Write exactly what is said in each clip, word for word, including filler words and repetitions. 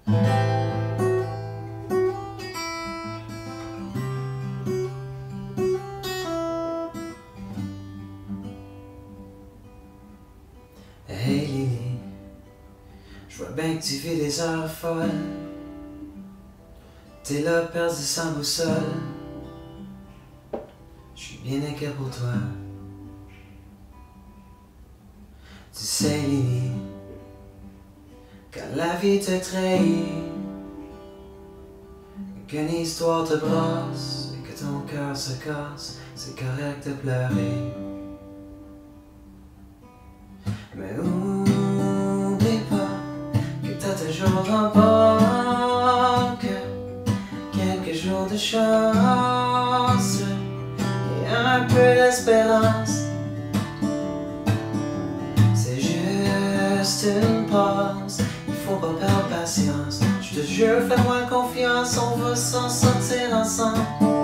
Hey Lily, je vois bien que tu vis des heures folles. T'es là perdue sans boussole. Je suis bien inquiet pour toi. Tu sais Lily, quand la vie te trahit, qu'une histoire te brasse et que ton cœur se casse, c'est correct de pleurer. Mais oublie pas que t'as toujours en banque quelques jours de chance et un peu d'espérance. C'est juste une pause, il faut pas perdre patience. Je te jure, fais-moi confiance, on va s'en sortir ensemble.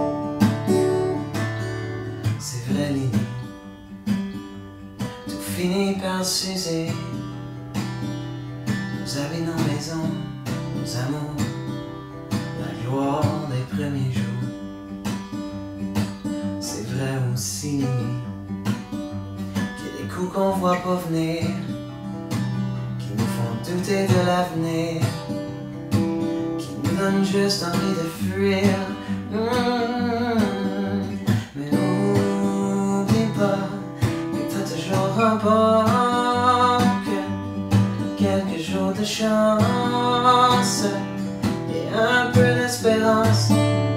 C'est vrai Lily, finit par s'user. Nos habits, nos maisons, nos amours, la gloire des premiers jours. C'est vrai aussi qu'il y a des coups qu'on voit pas venir, qui nous font douter de l'avenir, qui nous donnent juste envie de fuir. Mmh. Mais n'oublie pas en banque quelques jours de chance et un peu d'espérance.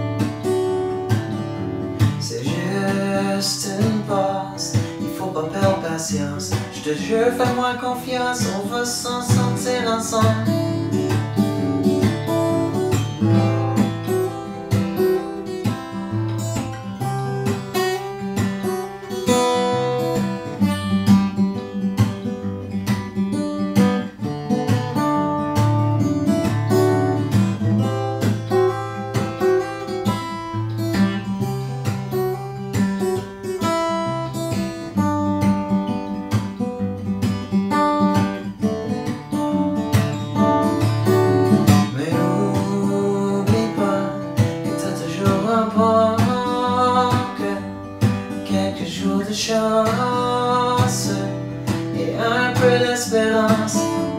C'est juste une pause, il faut pas perdre patience. Je te jure, fais-moi confiance, on va s'en sortir ensemble. Quelques jours de chance et un peu d'espérance.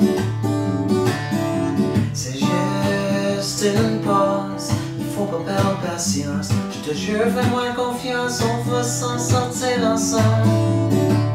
C'est juste une pause, il faut pas perdre patience. Je te jure, fais-moi confiance, on va s'en sortir ensemble.